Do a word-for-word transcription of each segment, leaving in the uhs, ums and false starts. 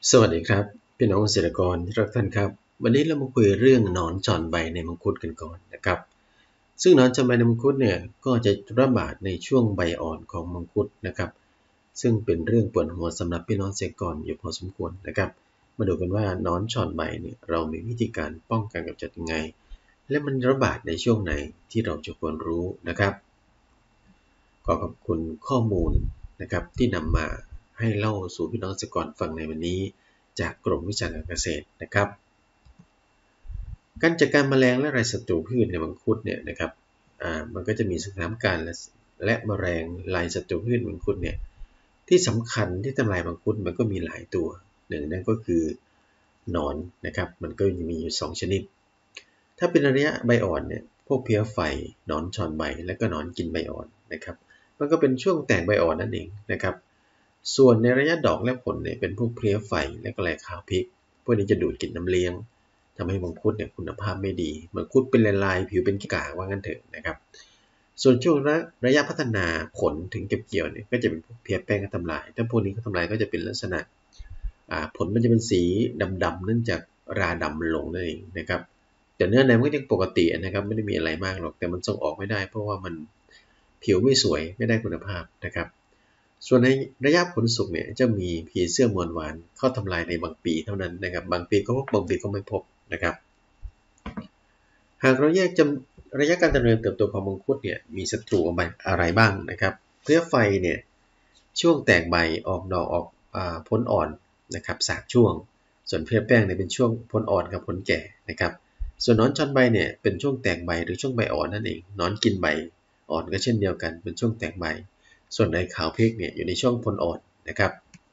สวัสดีครับพี่น้องเกษตรกรที่รักท่านครับวันนี้เรามาคุยเรื่องหนอนจอนใบในมังคุดกันก่อนนะครับซึ่งหนอนจอนใบในมังคุดเนี่ยก็จะระบาดในช่วงใบอ่อนของมังคุดนะครับซึ่งเป็นเรื่องปวดหัวสำหรับพี่น้องเกษตรกรอยู่พอสมควรนะครับมาดูกันว่าหนอนจอนใบเนี่ยเรามีวิธีการป้องกันกำจัดยังไงและมันระบาดในช่วงไหนที่เราจะควรรู้นะครับขอขอบคุณข้อมูลนะครับที่นำมาให้เล่าสู่พี่น้องเกษตรกรฟังในวันนี้จากกรมวิชาการเกษตรนะครับการจัดการแมลงและไรศัตรูพืชในมังคุดเนี่ยนะครับอ่ามันก็จะมีสถานการณ์และและแมลงไรศัตรูพืชมังคุดเนี่ยที่สำคัญที่ทำลายมังคุดมันก็มีหลายตัวหนึ่งนั่นก็คือหนอนนะครับมันก็มีอยู่สองชนิดถ้าเป็นระยะใบอ่อนเนี่ยพวกเพี้ยไฟหนอนชอนใบและก็หนอนกินใบอ่อนนะครับมันก็เป็นช่วงแตกใบอ่อนนั่นเองนะครับส่วนในระยะดอกและผลเนี่ยเป็นพวกเพลี้ยไฟและก็แลขาวพิกพวกนี้จะดูดกินน้ำเลี้ยงทำให้มังคุดเนี่ยคุณภาพไม่ดีมังคุดเป็นลายๆผิวเป็นกากว่างั้นเถอะนะครับส่วนช่วงระยะพัฒนาผลถึงเก็บเกี่ยวเนี่ยก็จะเป็นพวกเพลี้ยแป้งก็ทำลายถ้าพวกนี้ก็ทำลายก็จะเป็นลักษณะผลมันจะเป็นสีดำๆเนื่องจากราดำลงนั่นเองนะครับแต่เนื้อในมันก็ยังปกตินะครับไม่ได้มีอะไรมากหรอกแต่มันส่งออกไม่ได้เพราะว่ามันผิวไม่สวยไม่ได้คุณภาพนะครับส่วนในระยะผลสุกเนี่ยจะมีผีเสื้อมวลหวานเข้าทำลายในบางปีเท่านั้นนะครับบางปีก็พบบางปีก็ไม่พบนะครับหากเราแยกจำระยะการดำเนินเติบโตของมังคุดเนี่ยมีศัตรูอะไรบ้างนะครับเพลี้ยไฟเนี่ยช่วงแตกใบออกดอกออกผลอ่อนนะครับสามช่วงส่วนเพลี้ยแป้งเนี่ยเป็นช่วงผลอ่อนกับผลแก่นะครับส่วนหนอนชอนใบเนี่ยเป็นช่วงแตกใบหรือช่วงใบอ่อนนั่นเองหนอนกินใบอ่อนก็เช่นเดียวกันเป็นช่วงแตกใบส่วนในขาวเพกเนี่ยอยู่ในช่วงผลอ่อนนะครับ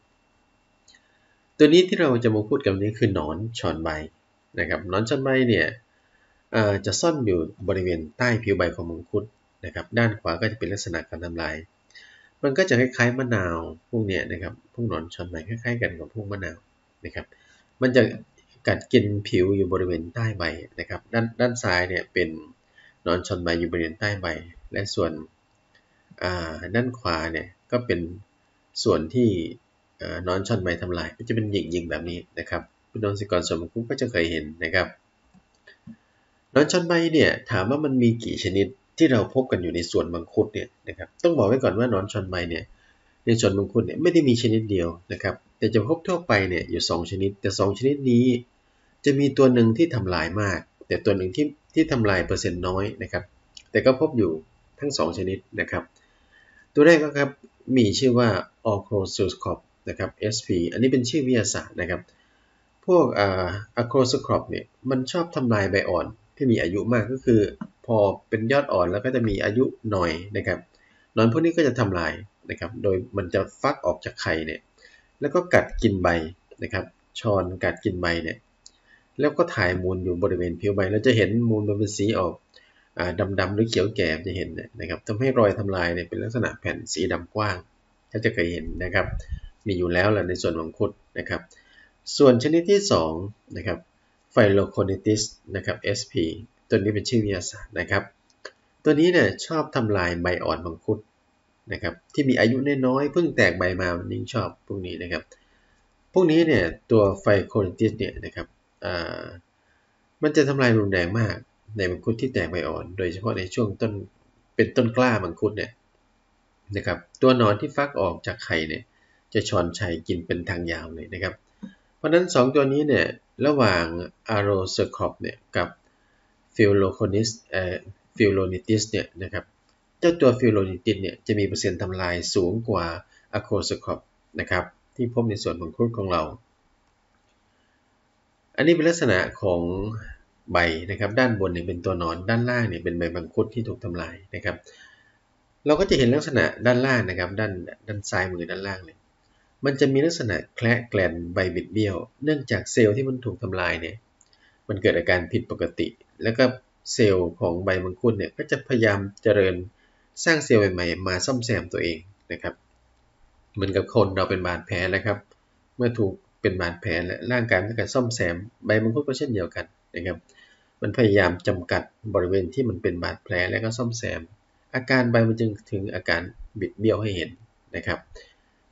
ตัวนี้ที่เราจะมาพูดกันนี้คือหนอนชอนใบนะครับหนอนชอนใบเนี่ยจะซ่อนอยู่บริเวณใต้ผิวใบของมังคุดนะครับด้านขวาก็จะเป็นลักษณะการทำลายมันก็จะคล้ายๆมะนาวพวกเนี้ยนะครับพวกหนอนชอนใบคล้ายๆกันกับพวกมะนาวนะครับมันจะกัดกินผิวอยู่บริเวณใต้ใบนะครับด้านด้านซ้ายเนี่ยเป็นหนอนชอนใบอยู่บริเวณใต้ใบและส่วนด้านขวาเนี่ยก็เป็นส่วนที่หนอนชอนใบทำลายก็จะเป็นหยิกๆแบบนี้นะครับพี่น้องเกษตรกรส่วนมังคุดก็จะเคยเห็นนะครับหนอนชอนใบเนี่ยถามว่ามันมีกี่ชนิดที่เราพบกันอยู่ในสวนมังคุดเนี่ยนะครับต้องบอกไว้ก่อนว่าหนอนชอนใบเนี่ยในสวนมังคุดเนี่ยไม่ได้มีชนิดเดียวนะครับแต่จะพบทั่วไปเนี่ยอยู่สองชนิดแต่สองชนิดนี้จะมีตัวหนึ่งที่ทำลายมากแต่ตัวหนึ่งที่ที่ทำลายเปอร์เซ็นต์น้อยนะครับแต่ก็พบอยู่ทั้งสองชนิดนะครับตัวแรกก็ครับมีชื่อว่า Acroscope นะครับ เอส พี อันนี้เป็นชื่อวิทยาศาสตร์นะครับพวกอ่า Acroscope เนี่ยมันชอบทำลายใบอ่อนที่มีอายุมากก็คือพอเป็นยอดอ่อนแล้วก็จะมีอายุหน่อยนะครับหนอนพวกนี้ก็จะทำลายนะครับโดยมันจะฟักออกจากไข่เนี่ยแล้วก็กัดกินใบนะครับชอนกัดกินใบเนี่ยแล้วก็ถ่ายมูลอยู่บริเวณผิวใบเราจะเห็นมูลมันเป็นสีออกดำๆหรือเขียวแก่จะเห็นนะครับทำให้รอยทำลายเนี่ยเป็นลักษณะแผ่นสีดำกว้างถ้าจะเคยเห็นนะครับมีอยู่แล้วแหละในส่วนของคุดนะครับส่วนชนิดที่สองนะครับไฟโลโคนิติสนะครับ เอส พี ตัวนี้เป็นชื่อวิทยาศาสตร์นะครับตัวนี้เนี่ยชอบทำลายใบอ่อนมังคุดนะครับที่มีอายุน้อยๆเพิ่งแตกใบมามันยิ่งชอบพวกนี้นะครับพวกนี้เนี่ยตัวไฟโคนิติสเนี่ยนะครับมันจะทำลายรุนแรงมากในมังคุดที่แตกใบอ่อนโดยเฉพาะในช่วงต้นเป็นต้นกล้ามังคุดเนี่ยนะครับตัวหนอนที่ฟักออกจากไข่เนี่ยจะชอนชัยกินเป็นทางยาวเลยนะครับเพราะนั้นสองตัวนี้เนี่ยระหว่าง Aroscope เนี่ยกับ Phyloconis เอ่อ Phylonitis เนี่ยนะครับเจ้าตัว Phylonitis เนี่ยจะมีเปอร์เซ็นต์ทำลายสูงกว่า Acroscope นะครับที่พบในส่วนมังคุดของเราอันนี้เป็นลักษณะของใบนะครับด้านบนเนี่ยเป็นตัวหนอนด้านล่างเนี่ยเป็นใบมังคุดที่ถูกทำลายนะครับเราก็จะเห็นลักษณะด้านล่างนะครับด้านด้านซ้ายมือด้านล่างเลยมันจะมีลักษณะแคละแกลนใบบิดเบี้ยวเนื่องจากเซลล์ที่มันถูกทำลายเนี่ยมันเกิดอาการผิดปกติแล้วก็เซลล์ของใบมังคุดเนี่ยก็จะพยายามเจริญสร้างเซลล์ใหม่ๆมาซ่อมแซมตัวเองนะครับเหมือนกับคนเราเป็นบาดแผลนะครับเมื่อถูกเป็นบาดแผลและร่างกายมันก็ซ่อมแซมใบมังคุดก็เช่นเดียวกันนะครับมันพยายามจำกัดบริเวณที่มันเป็นบาดแผลแล้วก็ซ่อมแซมอาการใบมันจึงถึงอาการบิดเบี้ยวให้เห็นนะครับ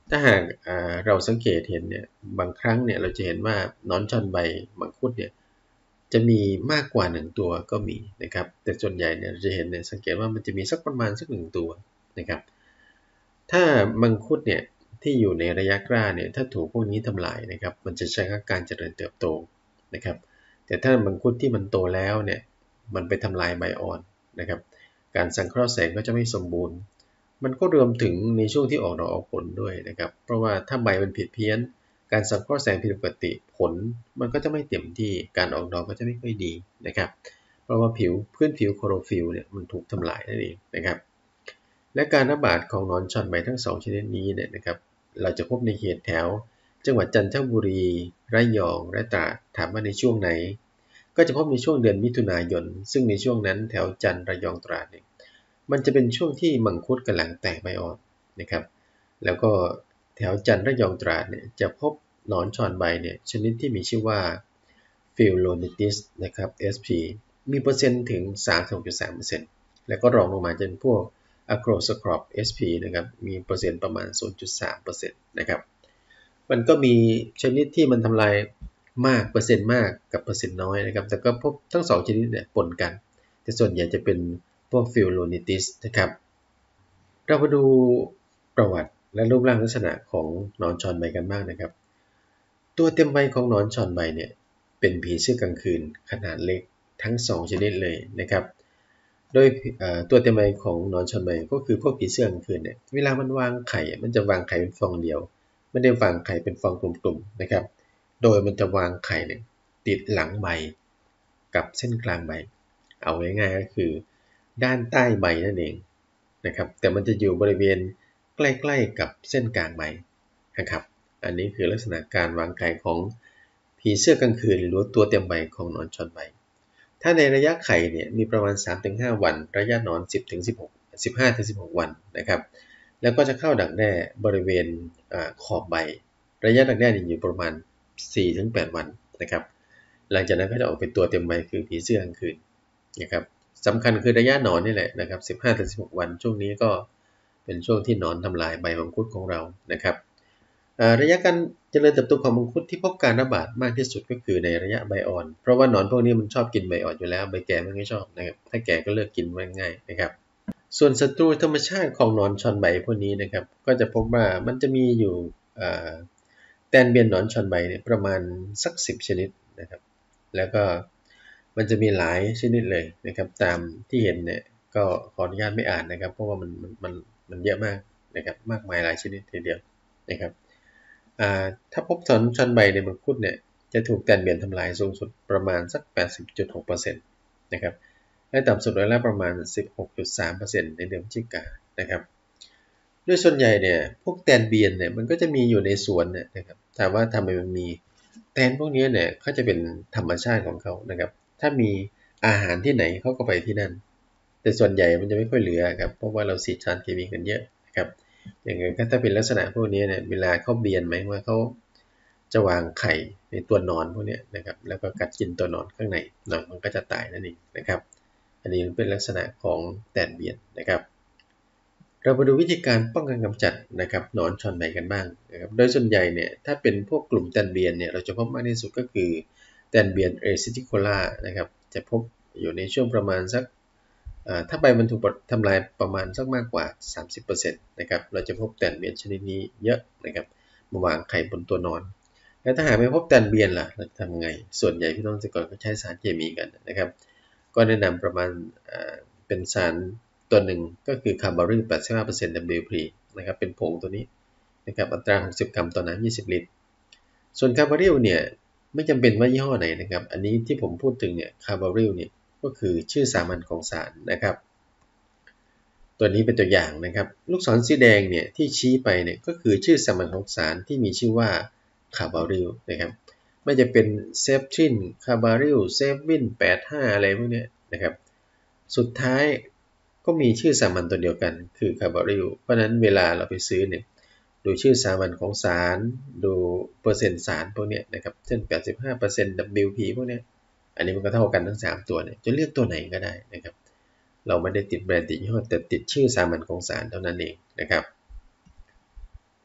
ถ้าหากเราสังเกตเห็นเนี่ยบางครั้งเนี่ยเราจะเห็นว่าหนอนชอนใบมังคุดเนี่ยจะมีมากกว่าหนึ่งตัวก็มีนะครับแต่ส่วนใหญ่เนี่ยเราจะเห็นเนี่ยสังเกตว่ามันจะมีสักประมาณสักหนึ่งตัวนะครับถ้ามังคุดเนี่ยที่อยู่ในระยะกล้าเนี่ยถ้าถูกพวกนี้ทำลายนะครับมันจะช้การเจริญเติบโตนะครับแต่ถ้ามังคุดที่มันโตแล้วเนี่ยมันไปทำลายใบอ่อนนะครับการสังเคราะห์แสงก็จะไม่สมบูรณ์มันก็รวมถึงในช่วงที่ออกดอกออกผลด้วยนะครับเพราะว่าถ้าใบมันผิดเพี้ยนการสังเคราะห์แสงผิดปกติผลมันก็จะไม่เต็มที่การออกดอกก็จะไม่ค่อยดีนะครับเพราะว่าผิวพื้นผิวโคลอโรฟิลล์เนี่ยมันถูกทำลายนั่นเองนะครับและการระบาดของหนอนชอนใบทั้งสองชนิดนี้เนี่ยนะครับเราจะพบในเขตแถวจังหวัดจันทบุรีระยองและตราดถามว่าในช่วงไหนก็จะพบในช่วงเดือนมิถุนายนซึ่งในช่วงนั้นแถวจันทร์ระยองตราดเนี่ยมันจะเป็นช่วงที่มังคุดกำลังแตกใบอ่อนนะครับแล้วก็แถวจันทร์ระยองตราดเนี่ยจะพบหนอนชอนใบเนี่ยชนิดที่มีชื่อว่าฟิลโลนิติสนะครับ เอส พี มีเปอร์เซ็นต์ถึง สามสิบหกจุดสามเปอร์เซ็นต์ แล้วก็รองลงมาจะเป็นพวก Acroscrop เอส พี นะครับมีเปอร์เซ็นต์ประมาณ ศูนย์จุดสามเปอร์เซ็นต์ นะครับมันก็มีชนิดที่มันทำลายมากเปอร์เซ็นต์มากกับเปอร์เซ็นต์น้อยนะครับแต่ก็พบทั้งสองชนิดเนี่ยปนกันแต่ส่วนใหญ่จะเป็นพวกฟิลโลนิติสนะครับเรามาดูประวัติและรูปร่างลักษณะของหนอนชอนใบกันบ้างนะครับตัวเต็มใบของหนอนชอนใบเนี่ยเป็นผีเสื้อกลางคืนขนาดเล็กทั้งสองชนิดเลยนะครับโดยตัวเต็มใบของหนอนชอนใบก็คือพวกผีเสื้อกลางคืนเนี่ยเวลามันวางไข่มันจะวางไข่เป็นฟองเดียวไม่ได้วางไข่เป็นฟองกลุ่มๆนะครับโดยมันจะวางไข่เนี่ยติดหลังใบกับเส้นกลางใบเอาง่ายๆก็คือด้านใต้ใบนั่นเองนะครับแต่มันจะอยู่บริเวณใกล้ๆกับเส้นกลางใบนะครับอันนี้คือลักษณะการวางไข่ของผีเสื้อกลางคืนหรือตัวเต็มใบของหนอนชอนใบถ้าในระยะไข่เนี่ยมีประมาณ สามถึงห้า วันระยะหนอน สิบถึงสิบหก สิบห้าถึงสิบหก วันนะครับแล้วก็จะเข้าดักแด้บริเวณขอบใบระยะดักแด้อยู่ประมาณ สี่ถึงแปด วันนะครับหลังจากนั้นก็จะออกเป็นตัวเต็มใบคือผีเสื้อกลางคืนนะครับสำคัญคือระยะหนอนนี่แหละนะครับ สิบห้าถึงสิบหก วันช่วงนี้ก็เป็นช่วงที่หนอนทำลายใบมังคุดของเรานะครับระยะการเจริญเติบโตของมังคุดที่พบการระบาดมากที่สุดก็คือในระยะใบอ่อนเพราะว่าหนอนพวกนี้มันชอบกินใบอ่อนอยู่แล้วใบแก่มันไม่ชอบนะครับถ้าแก่ก็เลิกกินง่ายนะครับส่วนศัตรูธรรมชาติของหนอนชอนใบพวกนี้นะครับก็จะพบว่ามันจะมีอยู่แตนเบียนหนอนชอนใบเนี่ยประมาณสักสิบชนิดนะครับแล้วก็มันจะมีหลายชนิดเลยนะครับตามที่เห็นเนี่ยก็ขออนุญาตไม่อ่านนะครับเพราะว่ามันมันมันเยอะมากนะครับมากมายหลายชนิดทีเดียวนะครับถ้าพบหนอนชอนใบในมังคุดเนี่ยจะถูกแตนเบียนทำลายสูงสุดประมาณสัก แปดสิบจุดหกเปอร์เซ็นต์ นะครับและต่ำสุดร้อยละประมาณ สิบหกจุดสามเปอร์เซ็นต์ ในเดือนพฤศจิกายนนะครับโดยส่วนใหญ่เนี่ยพวกแตนเบียนเนี่ยมันก็จะมีอยู่ในสวนเนี่ยนะครับถามว่าทำไมมันมีแตนพวกนี้เนี่ยเขาจะเป็นธรรมชาติของเขานะครับถ้ามีอาหารที่ไหนเขาก็ไปที่นั่นแต่ส่วนใหญ่มันจะไม่ค่อยเหลือครับเพราะว่าเราฉีดสารเคมีกันเยอะนะครับอย่างเงี้ยถ้าเป็นลักษณะพวกนี้เนี่ยเวลาเขาเบียนไหมว่าเขาจะวางไข่ในตัวนอนพวกนี้นะครับแล้วก็กัดกินตัวนอนข้างในหนอนมันก็จะตายนั่นเองนะครับอันนี้เป็นลักษณะของแตนเบียนนะครับเรามาดูวิธีการป้องกันกำจัดนะครับหนอนชอนใบกันบ้างนะครับโดยส่วนใหญ่เนี่ยถ้าเป็นพวกกลุ่มแตนเบียนเนี่ยเราจะพบมากที่สุดก็คือแตนเบียนเอซิติโคล่านะครับจะพบอยู่ในช่วงประมาณสักถ้าใบมันถูกทำลายประมาณสักมากกว่า สามสิบเปอร์เซ็นต์ นะครับเราจะพบแตนเบียนชนิดนี้เยอะนะครับมาวางไข่บนตัวนอนแล้วถ้าหากไม่พบแตนเบียนล่ะเราจะทำไงส่วนใหญ่พี่น้องเกษตรกรก็ใช้สารเคมีกันนะครับก็แนะนำประมาณเป็นสารตัวหนึ่งก็คือคาร์บาริล แปดสิบห้าเปอร์เซ็นต์ ดับเบิลยู พี นะครับเป็นผงตัวนี้นะครับอัตราหกสิบกรัมต่อน้ำยี่สิบลิตรส่วนคาร์บาริลเนี่ยไม่จำเป็นว่ายี่ห้อไหนนะครับอันนี้ที่ผมพูดถึงเนี่ยคาร์บาริลเนี่ยก็คือชื่อสามัญของสารนะครับตัวนี้เป็นตัวอย่างนะครับลูกศรสีแดงเนี่ยที่ชี้ไปเนี่ยก็คือชื่อสามัญของสารที่มีชื่อว่าคาร์บาริลนะครับไม่จะเป็นเซฟทรินคาร์บาริลเซฟวินแปดสิบห้าอะไรพวกนี้นะครับสุดท้ายก็มีชื่อสามัญตัวเดียวกันคือคาร์บาริลเพราะนั้นเวลาเราไปซื้อเนี่ยดูชื่อสามัญของสารดูเปอร์เซ็นต์สารพวกนี้นะครับเช่น แปดสิบห้าเปอร์เซ็นต์ ดับเบิลยู พี พวกนี้อันนี้มันก็เท่ากันทั้งสามตัวเนี่ยจะเลือกตัวไหนก็ได้นะครับเราไม่ได้ติดแบรนด์ติดยี่ห้อแต่ติดชื่อสามัญของสารเท่านั้นเองนะครับ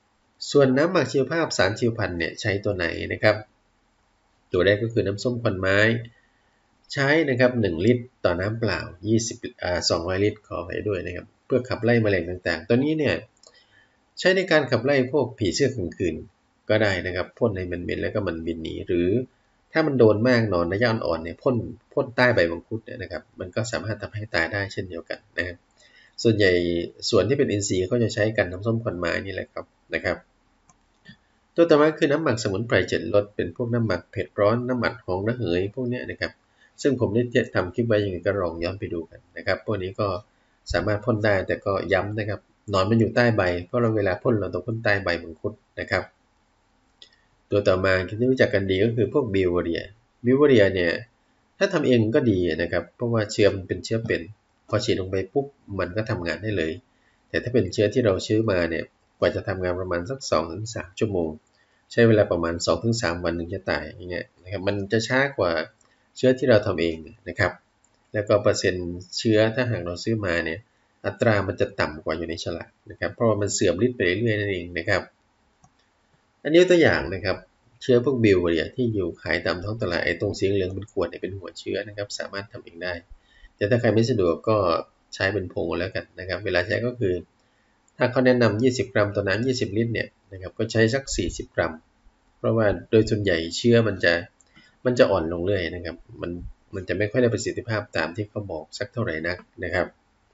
ส่วนน้ำหมักชีวภาพสารชีวพันธุ์เนี่ยใช้ตัวไหนนะครับตัวแรกก็คือน้ำส้มควันไม้ใช้นะครับหนึ่งลิตรต่อน้ำเปล่ายี่สิบอ่าสองร้อยลิตรขอไปด้วยนะครับเพื่อขับไล่แมลงต่างๆตัวนี้เนี่ยใช้ในการขับไล่พวกผีเสื้อกลางคืนก็ได้นะครับพ่นให้มันเหม็นแล้วก็มันบินหนีหรือถ้ามันโดนมากนอนระยะอ่อนๆเนี่ยพ่นพ่นใต้ใบมังคุดเนี่ยนะครับมันก็สามารถทำให้ตายได้เช่นเดียวกันนะครับส่วนใหญ่ส่วนที่เป็นอินทรีย์เขาจะใช้กันน้ำส้มควันไม้นี่แหละครับนะครับตัวต่อมาคือน้ำหมักสมุนไพรเจ็ดรสเป็นพวกน้ำหมักเผ็ดร้อนน้ำหมักหอมระเหยพวกนี้นะครับซึ่งผมได้ทำคลิปไว้ยังไงก็ลองย้อนไปดูกันนะครับพวกนี้ก็สามารถพ่นได้แต่ก็ย้ำนะครับหนอนมันอยู่ใต้ใบเพราะเราเวลาพ่นเราต้องพ่นใต้ใบมังคุดนะครับตัวต่อมาที่รู้จักกันดีก็คือพวกบิวเรียบิวเรียเนี่ยถ้าทำเองก็ดีนะครับเพราะว่าเชื้อมันเป็นเชื้อเป็นพอฉีดลงไปปุ๊บมันก็ทำงานได้เลยแต่ถ้าเป็นเชื้อที่เราซื้อมาเนี่ยกว่าจะทำงานประมาณสัก สองถึงสาม ชั่วโมงใช้เวลาประมาณ สองถึงสาม วันถึงจะตายอย่างเงี้ยนะครับมันจะช้ากว่าเชื้อที่เราทำเองนะครับแล้วก็เปอร์เซ็นต์เชื้อถ้าหากเราซื้อมาเนี่ยอัตรามันจะต่ำกว่าอยู่ในฉลากนะครับเพราะว่ามันเสื่อมฤทธิ์ไปเรื่อยๆนั่นเองนะครับอันนี้ตัวอย่างนะครับเชื้อพวกบิวเรียที่อยู่ขายตามท้องตลาดไอ้ตรงสีเหลืองเป็นขวดเนี่ยเป็นหัวเชื้อนะครับสามารถทำเองได้แต่ถ้าใครไม่สะดวกก็ใช้เป็นผงแล้วกันนะครับเวลาใช้ก็คือถ้าเขาแนะนำยี่สิบกรัมต่อน้ำยี่สิบลิตรเนี่ยนะครับก็ใช้สักสี่สิบกรัมเพราะว่าโดยส่วนใหญ่เชื้อมันจะมันจะอ่อนลงเรื่อยนะครับมันมันจะไม่ค่อยได้ประสิทธิภาพตามที่เขาบอกสักเท่าไหร่นักนะครับ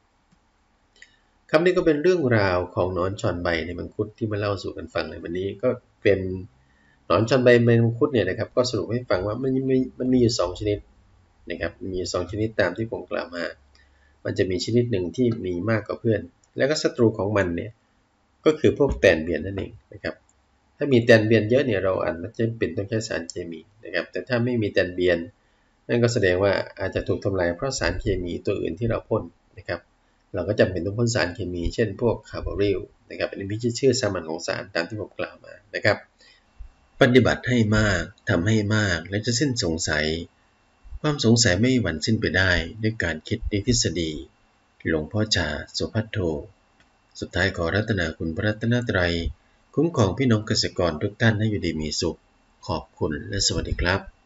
ครับนี่ก็เป็นเรื่องราวของหนอนชอนใบในมังคุดที่มาเล่าสู่กันฟังในวันนี้ก็เป็นหนอนชอนใบในมังคุดเนี่ยนะครับก็สรุปให้ฟังว่ามันมีมันมีอยู่สองชนิดนะครับมีสองชนิดตามที่ผมกล่าวมามันจะมีชนิดหนึ่งที่มีมากกว่าเพื่อนแล้วก็ศัตรูของมันเนี่ยก็คือพวกแตนเบียนนั่นเองนะครับถ้ามีแตนเบียนเยอะเนี่ยเราอาจจะเป็นต้องใช้สารเคมีนะครับแต่ถ้าไม่มีแตนเบียนนั่นก็แสดงว่าอาจจะถูกทำลายเพราะสารเคมีตัวอื่นที่เราพ่นนะครับเราก็จำเป็นต้องพ่นสารเคมีเช่นพวกคาร์บอริลนะครับอันนี้ไม่ใช่ชื่อสามัญของสารตามที่ผมกล่าวมานะครับปฏิบัติให้มากทำให้มากและจะสิ้นสงสัยความสงสัยไม่มีวันสิ้นไปได้ด้วยการคิดในทฤษฎีหลวงพ่อชาโสภัทโธสุดท้ายขอรัตนาคุณพระรัตนตรัยคุ้มครองพี่น้องเกษตรกรทุกท่านให้อยู่ดีมีสุขขอบคุณและสวัสดีครับ